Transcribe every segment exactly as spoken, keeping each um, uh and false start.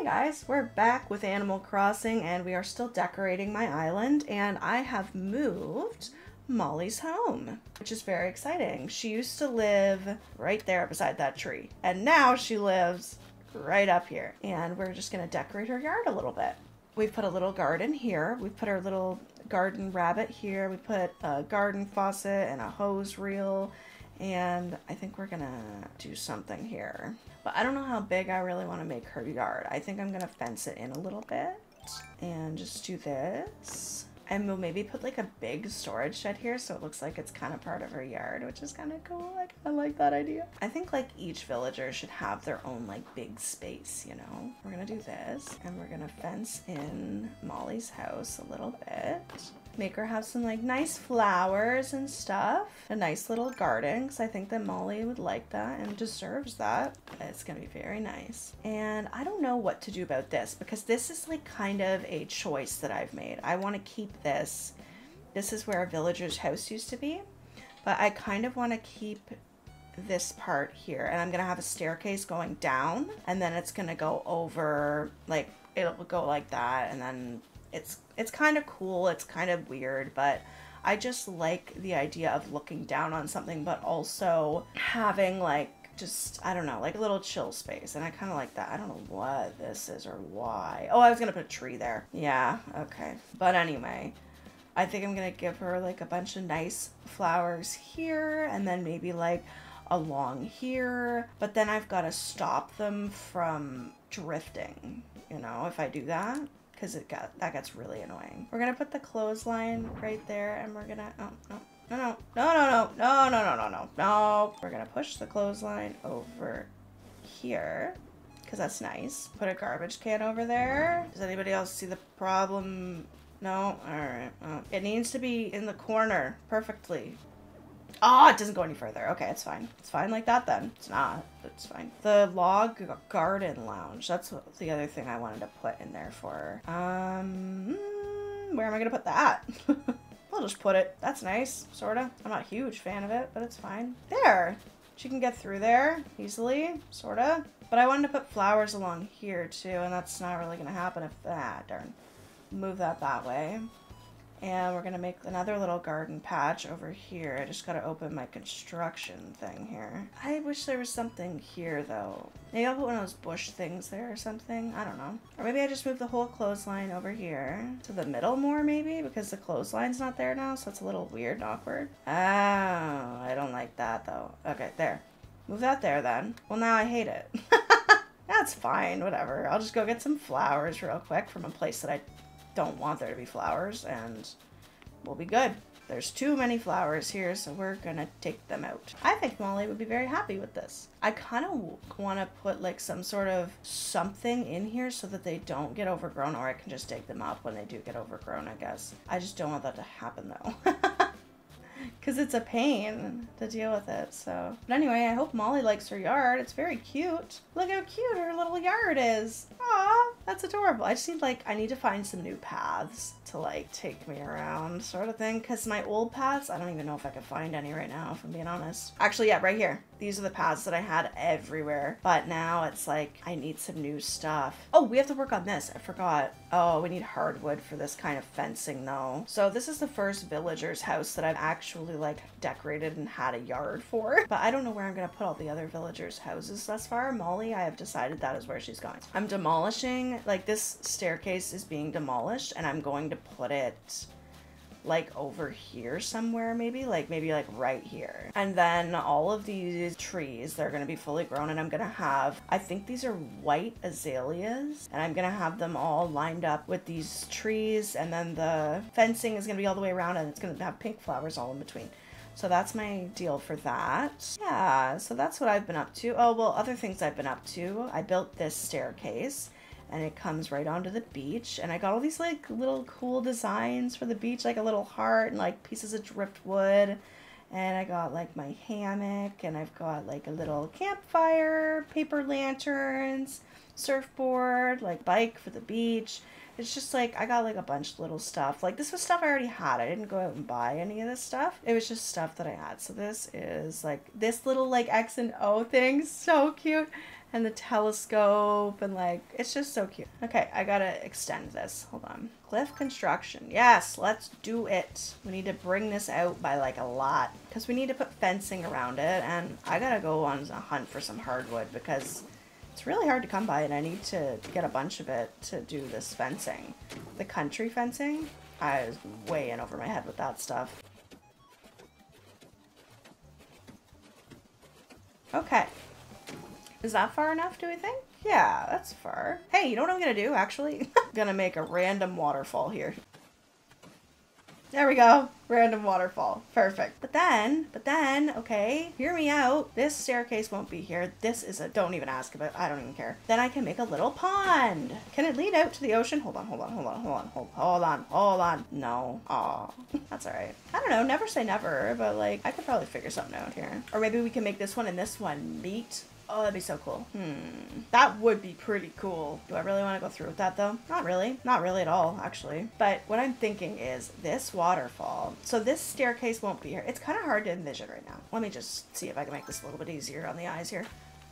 guys, we're back with Animal Crossing and we are still decorating my island, and I have moved Molly's home, which is very exciting. She used to live right there beside that tree, and now she lives right up here, and we're just gonna decorate her yard a little bit. We've put a little garden here. We put our little garden rabbit here. We put a garden faucet and a hose reel, and I think we're gonna do something here. But I don't know how big I really want to make her yard. I think I'm gonna fence it in a little bit and just do this. And we'll maybe put like a big storage shed here so it looks like it's kind of part of her yard, which is kind of cool. Like, I like that idea. I think like each villager should have their own like big space, you know? We're gonna do this and we're gonna fence in Molly's house a little bit. Make her have some like nice flowers and stuff. A nice little garden, because I think that Molly would like that and deserves that. It's gonna be very nice. And I don't know what to do about this because this is like kind of a choice that I've made. I want to keep this. This is where a villager's house used to be, but I kind of want to keep this part here, and I'm gonna have a staircase going down, and then it's gonna go over, like it'll go like that, and then It's it's kind of cool, it's kind of weird, but I just like the idea of looking down on something, but also having like, just, I don't know, like a little chill space. And I kind of like that. I don't know what this is or why. Oh, I was going to put a tree there. Yeah, okay. But anyway, I think I'm going to give her like a bunch of nice flowers here, and then maybe like along here. But then I've got to stop them from drifting, you know, if I do that. Because it got that gets really annoying. We're gonna put the clothesline right there, and we're gonna oh no no no no no no no no no no no. We're gonna push the clothesline over here because that's nice. Put a garbage can over there. Does anybody else see the problem? No. All right. Oh. It needs to be in the corner perfectly. Oh, it doesn't go any further. Okay, it's fine. It's fine like that then. It's not. It's fine. The log garden lounge. That's the other thing I wanted to put in there for her. Um, where am I going to put that? I'll just put it. That's nice, sort of. I'm not a huge fan of it, but it's fine. There. She can get through there easily, sort of. But I wanted to put flowers along here too, and that's not really going to happen if that, ah, darn. Move that that way. And we're going to make another little garden patch over here. I just got to open my construction thing here. I wish there was something here, though. Maybe I'll put one of those bush things there or something. I don't know. Or maybe I just move the whole clothesline over here to the middle more, maybe, because the clothesline's not there now, so it's a little weird and awkward. Oh, I don't like that, though. Okay, there. Move that there, then. Well, now I hate it. That's fine, whatever. I'll just go get some flowers real quick from a place that I don't want there to be flowers, and we'll be good. There's too many flowers here, so we're gonna take them out. I think Molly would be very happy with this. I kind of want to put like some sort of something in here so that they don't get overgrown, or I can just dig them up when they do get overgrown, I guess. I just don't want that to happen though. Because it's a pain to deal with it, so. But anyway, I hope Molly likes her yard. It's very cute. Look how cute her little yard is. Aw, that's adorable. I just need, like, I need to find some new paths to, like, take me around sort of thing. Because my old paths, I don't even know if I could find any right now, if I'm being honest. Actually, yeah, right here. These are the paths that I had everywhere. But now it's like, I need some new stuff. Oh, we have to work on this. I forgot. Oh, we need hardwood for this kind of fencing, though. So this is the first villager's house that I've actually, like, decorated and had a yard for. But I don't know where I'm going to put all the other villagers' houses thus far. Molly, I have decided that is where she's going. I'm demolishing, like, this staircase is being demolished, and I'm going to put it like over here somewhere, maybe like maybe like right here. And then all of these trees, they're going to be fully grown, and I'm going to have, I think these are white azaleas, and I'm going to have them all lined up with these trees, and then the fencing is going to be all the way around, and it's going to have pink flowers all in between. So that's my deal for that. Yeah, so that's what I've been up to. Oh, well, other things I've been up to. I built this staircase, and it comes right onto the beach, and I got all these like little cool designs for the beach, like a little heart and like pieces of driftwood, and I got like my hammock, and I've got like a little campfire, paper lanterns, surfboard, like bike for the beach. It's just like, I got like a bunch of little stuff. Like this was stuff I already had. I didn't go out and buy any of this stuff. It was just stuff that I had. So this is like, this little like X and O thing, so cute. and the telescope and like, it's just so cute. Okay, I gotta extend this. Hold on. Cliff construction. Yes, let's do it. We need to bring this out by like a lot because we need to put fencing around it, and I gotta go on a hunt for some hardwood because it's really hard to come by and I need to get a bunch of it to do this fencing. The country fencing, I was way in over my head with that stuff. Okay. Is that far enough, do we think? Yeah, that's far. Hey, you know what I'm gonna do, actually? I'm gonna make a random waterfall here. There we go. Random waterfall. Perfect. But then, but then, okay, hear me out. This staircase won't be here. This is a, don't even ask about it. I don't even care. Then I can make a little pond. Can it lead out to the ocean? Hold on, hold on, hold on, hold on, hold, hold on, hold on. No. Aw. That's all right. I don't know. Never say never, but like, I could probably figure something out here. Or maybe we can make this one and this one meet. Oh, that'd be so cool. Hmm. That would be pretty cool. Do I really want to go through with that though? Not really. Not really at all, actually. But what I'm thinking is this waterfall. So this staircase won't be here. It's kind of hard to envision right now. Let me just see if I can make this a little bit easier on the eyes here.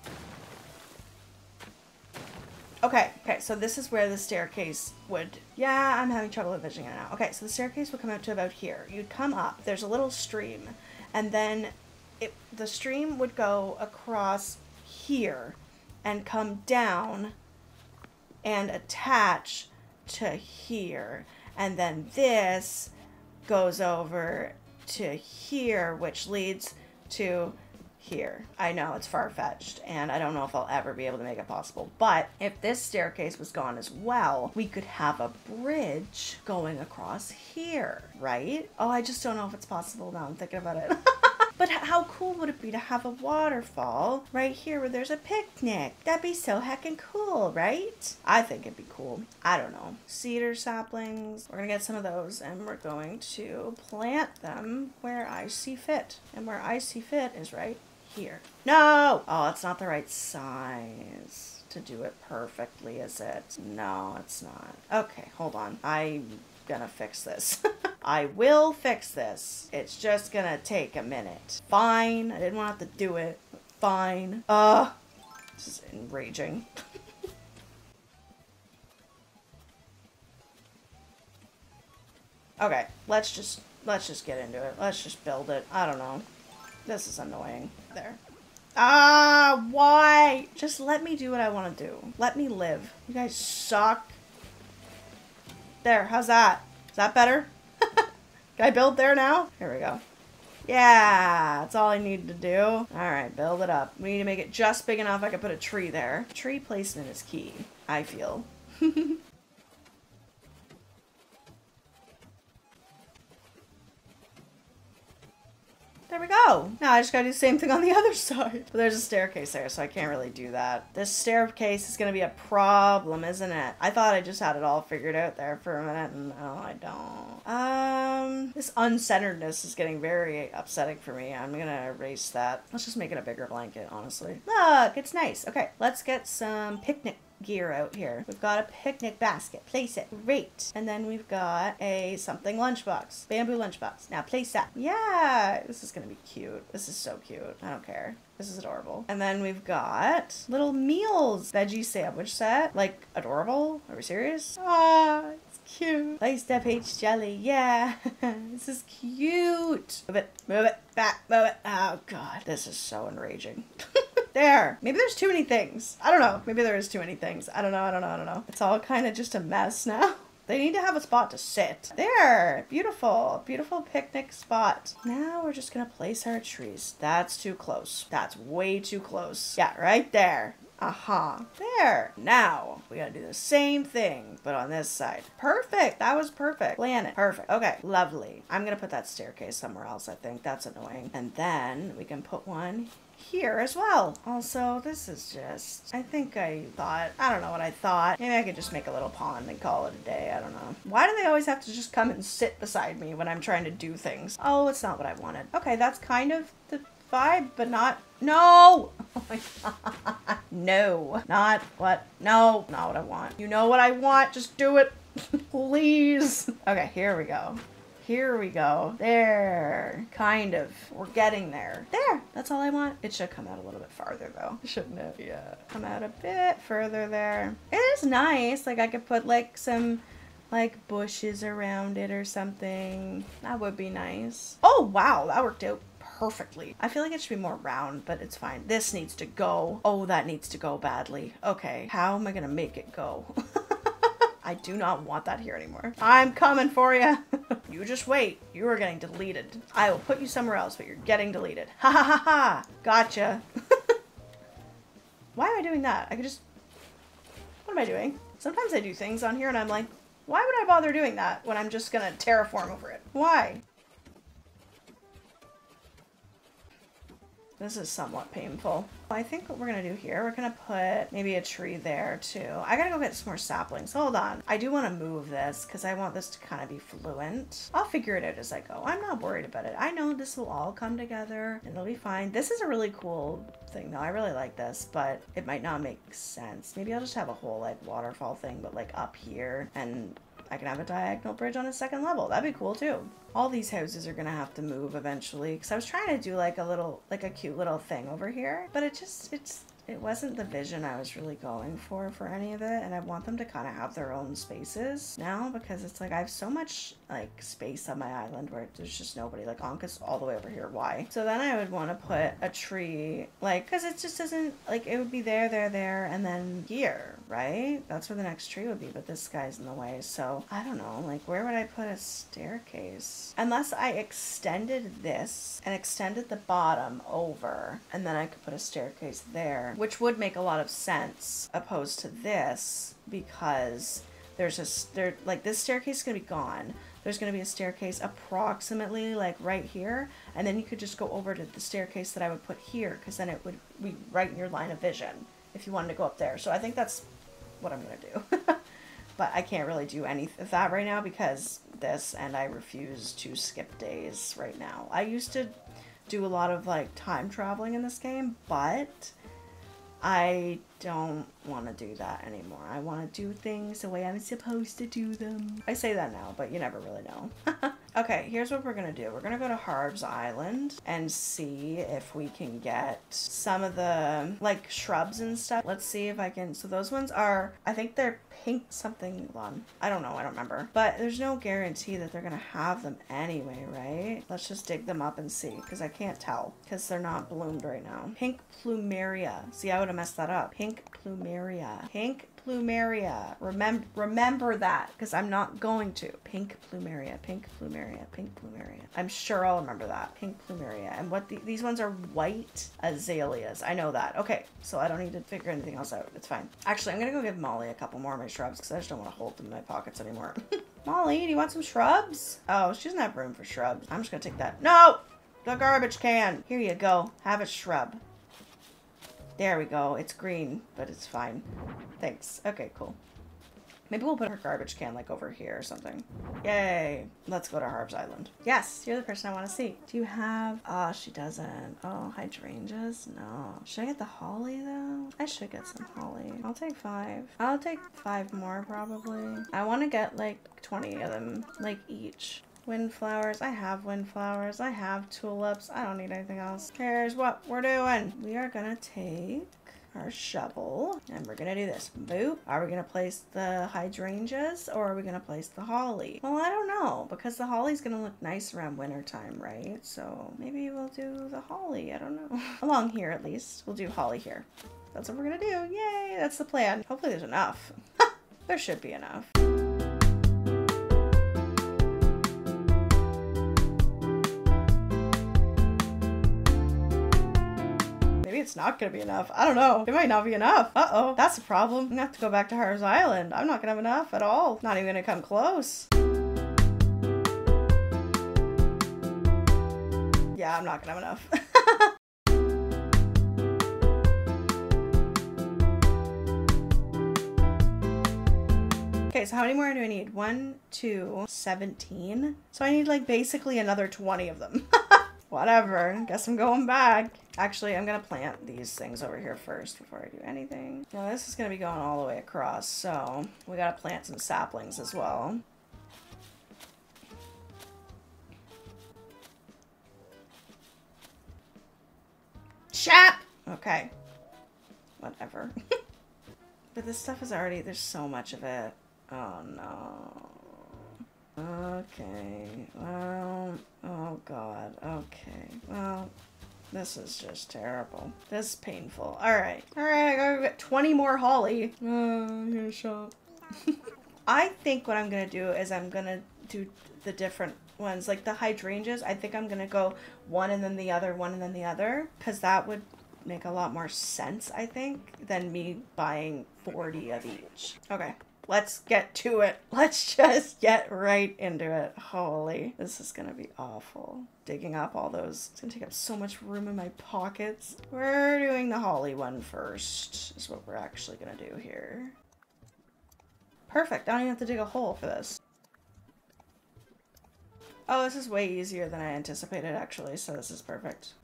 Okay, okay, so this is where the staircase would, yeah, I'm having trouble envisioning it now. Okay, so the staircase would come out to about here. You'd come up, there's a little stream, and then it, the stream would go across here and come down and attach to here, and then this goes over to here, which leads to here. I know it's far-fetched and I don't know if I'll ever be able to make it possible, but if this staircase was gone as well, we could have a bridge going across here, right? Oh, I just don't know if it's possible now I'm thinking about it. But how cool would it be to have a waterfall right here where there's a picnic? That'd be so heckin' cool, right? I think it'd be cool. I don't know. Cedar saplings. We're gonna get some of those and we're going to plant them where I see fit. And where I see fit is right here. No! Oh, it's not the right size to do it perfectly, is it? No, it's not. Okay, hold on. I'm gonna fix this. I will fix this. It's just gonna take a minute. Fine. I didn't want to have to do it. Fine. Uh, this is enraging. Okay, let's just, let's just get into it. Let's just build it. I don't know. This is annoying. There. Ah, why? Just let me do what I want to do. Let me live. You guys suck. There, how's that? Is that better? Can I build there now? Here we go. Yeah, that's all I need to do. All right, build it up. We need to make it just big enough I can put a tree there. Tree placement is key, I feel. There we go. Now I just gotta do the same thing on the other side. But there's a staircase there, so I can't really do that. This staircase is gonna be a problem, isn't it? I thought I just had it all figured out there for a minute, and no, I don't. Um, this uncenteredness is getting very upsetting for me. I'm gonna erase that. Let's just make it a bigger blanket, honestly. Look, it's nice. Okay, let's get some picnic gear out here. We've got a picnic basket. Place it. Great. And then we've got a something lunchbox. Bamboo lunchbox. Now place that. Yeah, this is gonna be cute. This is so cute. I don't care. This is adorable. And then we've got little meals. Veggie sandwich set. Like, adorable? Are we serious? Ah, it's cute. Sliced up peach jelly. Yeah. This is cute. Move it. Move it. Back. Move it. Oh, God. This is so enraging. There. Maybe there's too many things. I don't know. Maybe there is too many things. I don't know. I don't know. I don't know. It's all kind of just a mess now. They need to have a spot to sit. There. Beautiful. Beautiful picnic spot. Now we're just going to place our trees. That's too close. That's way too close. Yeah, right there. Aha. Uh-huh. There. Now, we gotta do the same thing, but on this side. Perfect. That was perfect. Plan it. Perfect. Okay. Lovely. I'm gonna put that staircase somewhere else, I think. That's annoying. And then we can put one here as well. Also, this is just, I think I thought, I don't know what I thought. Maybe I could just make a little pond and call it a day. I don't know. Why do they always have to just come and sit beside me when I'm trying to do things? Oh, it's not what I wanted. Okay, that's kind of the vibe, but not, no! Oh my God. No. Not what, no, not what I want. You know what I want, just do it. Please. Okay, here we go. Here we go. There. Kind of. We're getting there. There. That's all I want. It should come out a little bit farther though. Shouldn't it? Yeah. Come out a bit further there. It is nice. Like I could put like some like bushes around it or something. That would be nice. Oh wow, that worked out perfectly. I feel like it should be more round, but it's fine. This needs to go. Oh, that needs to go badly. Okay, how am I gonna make it go? I do not want that here anymore. I'm coming for you. You just wait. You are getting deleted. I will put you somewhere else, but you're getting deleted. Ha ha ha ha. Gotcha. Why am I doing that? I could just... What am I doing? Sometimes I do things on here and I'm like, why would I bother doing that when I'm just gonna terraform over it? Why? This is somewhat painful. I think what we're gonna do here, we're gonna put maybe a tree there too. I gotta go get some more saplings. Hold on. I do want to move this because I want this to kind of be fluent. I'll figure it out as I go. I'm not worried about it. I know this will all come together and it'll be fine. This is a really cool thing though. I really like this, but it might not make sense. Maybe I'll just have a whole like waterfall thing, but like up here, and I can have a diagonal bridge on a second level. That'd be cool too. All these houses are gonna have to move eventually because I was trying to do like a little, like a cute little thing over here, but it just, it's, it wasn't the vision I was really going for for any of it, and I want them to kind of have their own spaces now because it's like I have so much like space on my island where there's just nobody. Like Ankha's all the way over here. Why? So then I would want to put a tree like, because it just doesn't, like it would be there, there, there, and then here, right? That's where the next tree would be, but this guy's in the way. So I don't know, like where would I put a staircase? Unless I extended this and extended the bottom over, and then I could put a staircase there, which would make a lot of sense opposed to this, because there's a there like this staircase is gonna be gone. There's gonna be a staircase approximately like right here, and then you could just go over to the staircase that I would put here, because then it would be right in your line of vision if you wanted to go up there. So I think that's what I'm gonna do. But I can't really do any of that right now because this, and I refuse to skip days right now. I used to do a lot of like time traveling in this game, but I don't want to do that anymore. I want to do things the way I'm supposed to do them. I say that now, but you never really know. Okay, here's what we're gonna do. We're gonna go to Harb's Island and see if we can get some of the like shrubs and stuff. Let's see if I can. So those ones are, I think they're pink something. Hold on. I don't know. I don't remember. But there's no guarantee that they're gonna have them anyway, right? Let's just dig them up and see, because I can't tell because they're not bloomed right now. Pink plumeria. See, I would have messed that up. Pink plumeria. Pink plumeria. Remember, remember that, because I'm not going to. Pink plumeria. Pink plumeria. Pink plumeria. I'm sure I'll remember that. Pink plumeria. And what the, these ones are white azaleas. I know that. Okay, so I don't need to figure anything else out. It's fine. Actually, I'm gonna go give Molly a couple more of my shrubs because I just don't want to hold them in my pockets anymore. Molly, do you want some shrubs? Oh, she doesn't have room for shrubs. I'm just gonna take that. No! The garbage can. Here you go. Have a shrub. There we go. It's green, but it's fine. Thanks. Okay, cool. Maybe we'll put her garbage can like over here or something. Yay. Let's go to Harb's Island. Yes, you're the person I want to see. Do you have... Oh, she doesn't. Oh, hydrangeas? No. Should I get the holly though? I should get some holly. I'll take five. I'll take five more probably. I want to get like twenty of them, like each. Windflowers. I have windflowers. I have tulips. I don't need anything else. Here's what we're doing. We are gonna take our shovel and we're gonna do this. Boop. Are we gonna place the hydrangeas or are we gonna place the holly? Well, I don't know, because the holly's gonna look nice around winter time, right? So maybe we'll do the holly. I don't know. Along here at least. We'll do holly here. That's what we're gonna do. Yay! That's the plan. Hopefully there's enough. There should be enough. It's not gonna be enough. I don't know. It might not be enough. Uh-oh. That's a problem. I'm gonna have to go back to Harb's Island. I'm not gonna have enough at all. Not even gonna come close. Yeah, I'm not gonna have enough. Okay, so how many more do I need? One, two, seventeen. So I need like basically another twenty of them. Whatever. Guess I'm going back. Actually, I'm going to plant these things over here first before I do anything. Now, this is going to be going all the way across, so we got to plant some saplings as well. Okay. Whatever. But this stuff is already, there's so much of it. Oh no. Okay. Well, oh god. Okay. Well, this is just terrible. This is painful. Alright. Alright, I gotta get twenty more holly. Oh, I'm gonna shop. I think what I'm gonna do is I'm gonna do the different ones. Like the hydrangeas, I think I'm gonna go one and then the other, one and then the other. Because that would make a lot more sense, I think, than me buying forty of each. Okay. Let's get to it. Let's just get right into it. Holy, this is gonna be awful. Digging up all those. It's gonna take up so much room in my pockets. We're doing the holly one first, is what we're actually gonna do here. Perfect, I don't even have to dig a hole for this. Oh, this is way easier than I anticipated actually, so this is perfect.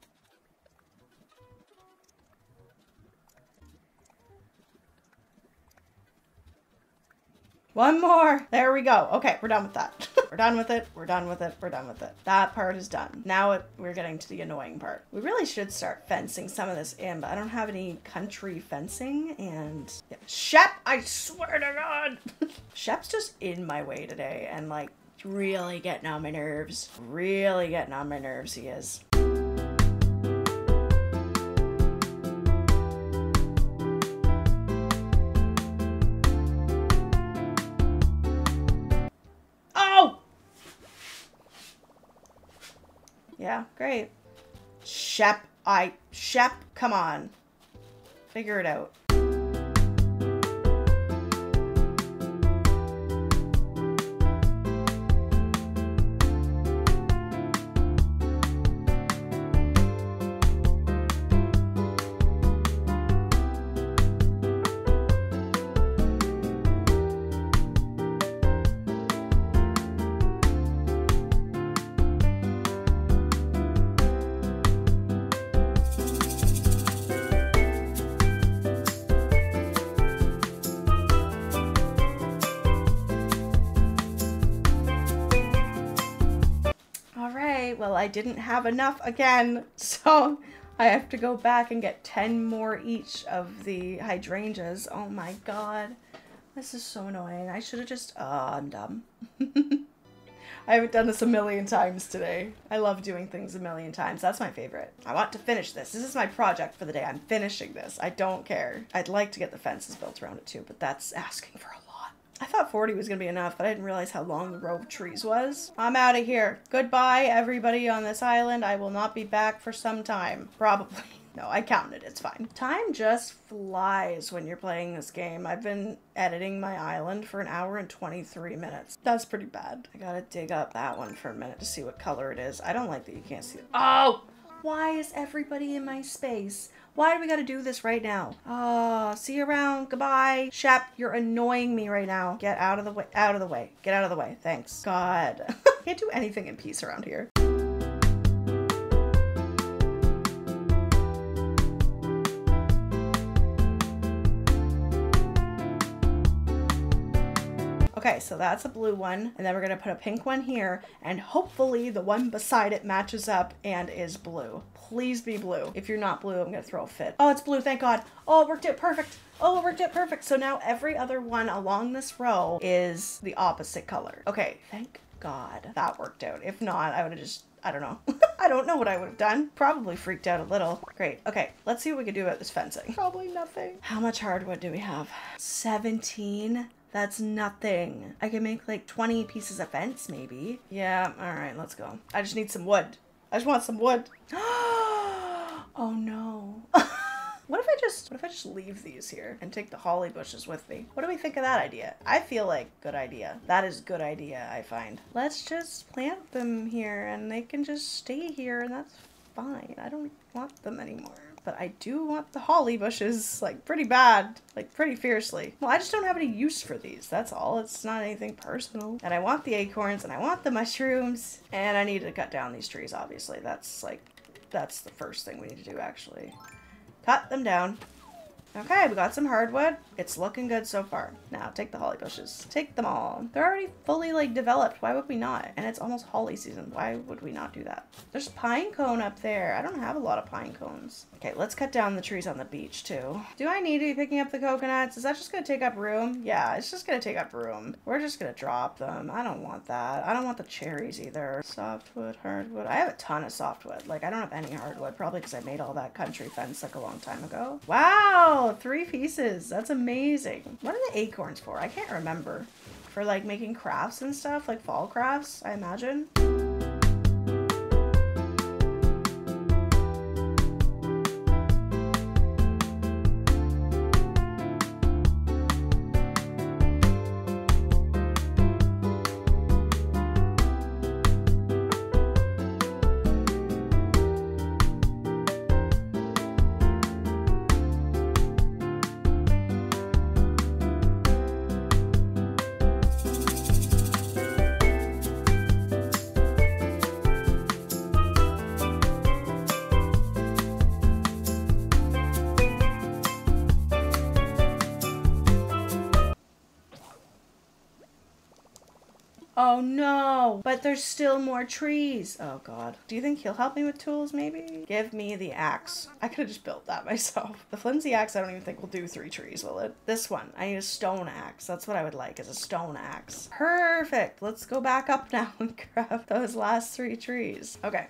One more. There we go. Okay, we're done with that. We're done with it. We're done with it. We're done with it. That part is done. Now it, we're getting to the annoying part. We really should start fencing some of this in, but I don't have any country fencing and... Yeah. Shep, I swear to God. Shep's just in my way today and like really getting on my nerves. Really getting on my nerves, he is. Yeah, great. Shep, I, Shep, come on. Figure it out. Well, I didn't have enough again, so I have to go back and get ten more each of the hydrangeas. Oh my god. This is so annoying. I should have just... Oh, I'm dumb. I haven't done this a million times today. I love doing things a million times. That's my favorite. I want to finish this. This is my project for the day. I'm finishing this. I don't care. I'd like to get the fences built around it too, but that's asking for a lot. I thought forty was gonna be enough, but I didn't realize how long the row of trees was. I'm out of here. Goodbye, everybody on this island. I will not be back for some time. Probably. No, I counted. It's fine. Time just flies when you're playing this game. I've been editing my island for an hour and twenty-three minutes. That's pretty bad. I gotta dig up that one for a minute to see what color it is. I don't like that you can't see it. Oh! Why is everybody in my space? Why do we gotta do this right now? Oh, see you around. Goodbye. Shep, you're annoying me right now. Get out of the way. Out of the way. Get out of the way. Thanks. God. Can't do anything in peace around here. Okay, so that's a blue one, and then we're gonna put a pink one here, and hopefully the one beside it matches up and is blue. Please be blue. If you're not blue, I'm gonna throw a fit. Oh, it's blue, thank God. Oh, it worked out perfect. Oh, it worked out perfect. So now every other one along this row is the opposite color. Okay, thank God that worked out. If not, I would have just, I don't know. I don't know what I would have done. Probably freaked out a little. Great. Okay, let's see what we can do about this fencing. Probably nothing. How much hardwood do we have? seventeen. That's nothing. I can make like twenty pieces of fence maybe. Yeah, all right, let's go. I just need some wood. I just want some wood. Oh no. What if I just, what if I just leave these here and take the holly bushes with me? What do we think of that idea? I feel like good idea. That is good idea, I find. Let's just plant them here and they can just stay here and that's fine. I don't want them anymore. But I do want the holly bushes, like, pretty bad. Like, pretty fiercely. Well, I just don't have any use for these. That's all. It's not anything personal. And I want the acorns, and I want the mushrooms. And I need to cut down these trees, obviously. That's, like, that's the first thing we need to do, actually. Cut them down. Okay, we got some hardwood. It's looking good so far. Now, take the holly bushes. Take them all. They're already fully, like, developed. Why would we not? And it's almost holly season. Why would we not do that? There's pine cone up there. I don't have a lot of pine cones. Okay, let's cut down the trees on the beach, too. Do I need to be picking up the coconuts? Is that just gonna take up room? Yeah, it's just gonna take up room. We're just gonna drop them. I don't want that. I don't want the cherries either. Softwood, hardwood. I have a ton of softwood. Like, I don't have any hardwood. Probably because I made all that country fence, like, a long time ago. Wow! Three pieces. That's amazing. What are the acorns for? I can't remember. For like making crafts and stuff, like fall crafts, I imagine. Oh no, but there's still more trees. Oh god. Do you think he'll help me with tools maybe? Give me the axe. I could have just built that myself. The flimsy axe I don't even think will do three trees, will it? This one, I need a stone axe. That's what I would like, is a stone axe. Perfect. Let's go back up now and grab those last three trees. Okay.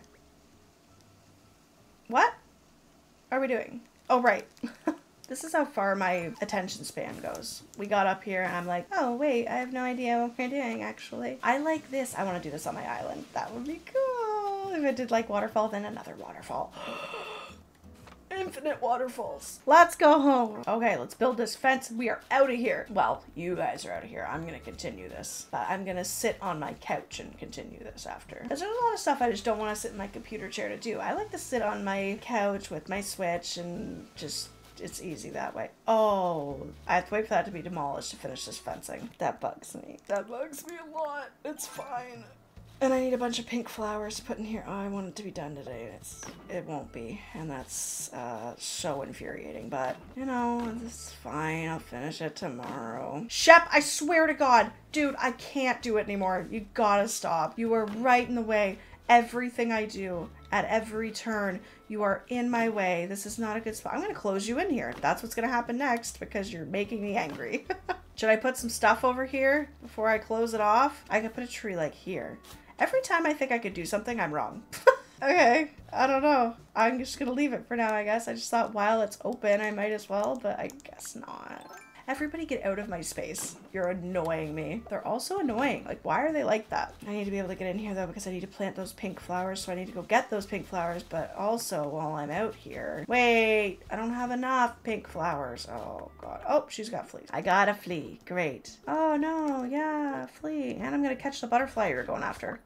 What are we doing? Oh, right. This is how far my attention span goes. We got up here and I'm like, oh wait, I have no idea what we're doing actually. I like this. I want to do this on my island. That would be cool. If it did like waterfall, then another waterfall. Infinite waterfalls. Let's go home. Okay, let's build this fence. We are out of here. Well, you guys are out of here. I'm gonna continue this. But I'm gonna sit on my couch and continue this after. There's a lot of stuff I just don't want to sit in my computer chair to do. I like to sit on my couch with my Switch and just... it's easy that way. Oh, I have to wait for that to be demolished to finish this fencing. That bugs me. That bugs me a lot. It's fine. And I need a bunch of pink flowers to put in here. Oh, I want it to be done today. It's, it won't be. And that's uh, so infuriating. But, you know, it's fine. I'll finish it tomorrow. Shep, I swear to God. Dude, I can't do it anymore. You gotta stop. You are right in the way. Everything I do, at every turn, you are in my way. This is not a good spot. I'm going to close you in here. That's what's going to happen next because you're making me angry. Should I put some stuff over here before I close it off? I could put a tree like here. Every time I think I could do something, I'm wrong. Okay, I don't know. I'm just going to leave it for now, I guess. I just thought while it's open, I might as well, but I guess not. Everybody get out of my space. You're annoying me. They're also annoying. Like, why are they like that? I need to be able to get in here, though, because I need to plant those pink flowers, so I need to go get those pink flowers, but also while I'm out here... Wait, I don't have enough pink flowers. Oh, God. Oh, she's got fleas. I got a flea. Great. Oh, no. Yeah, flea. And I'm going to catch the butterfly you're going after.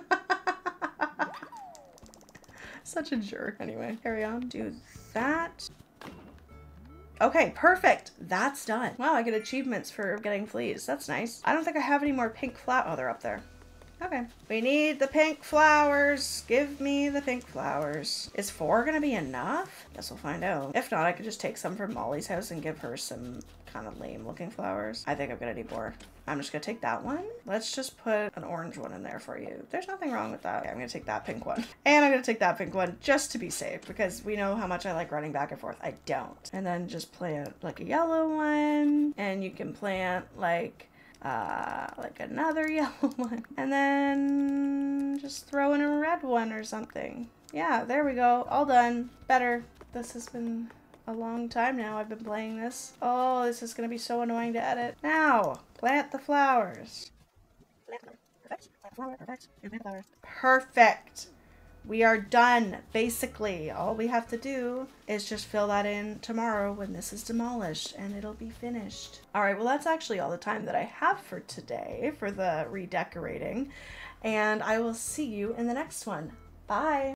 Such a jerk. Anyway, carry on. Do that... Okay, perfect. That's done. Wow, I get achievements for getting fleas. That's nice. I don't think I have any more pink flower. Oh, they're up there. Okay. We need the pink flowers. Give me the pink flowers. Is four gonna be enough? Guess we'll find out. If not, I could just take some from Molly's house and give her some kind of lame looking flowers. I think I'm gonna need more. I'm just gonna take that one. Let's just put an orange one in there for you. There's nothing wrong with that. Okay, I'm gonna take that pink one. And I'm gonna take that pink one just to be safe because we know how much I like running back and forth. I don't. And then just plant like a yellow one. And you can plant like uh, like another yellow one. And then just throw in a red one or something. Yeah, there we go. All done. Better. This has been a long time now I've been playing this. Oh, this is going to be so annoying to edit. Now, plant the flowers. Perfect. Plant flower. Perfect. Plant flowers. Perfect. We are done, basically. All we have to do is just fill that in tomorrow when this is demolished, and it'll be finished. All right, well, that's actually all the time that I have for today for the redecorating, and I will see you in the next one. Bye.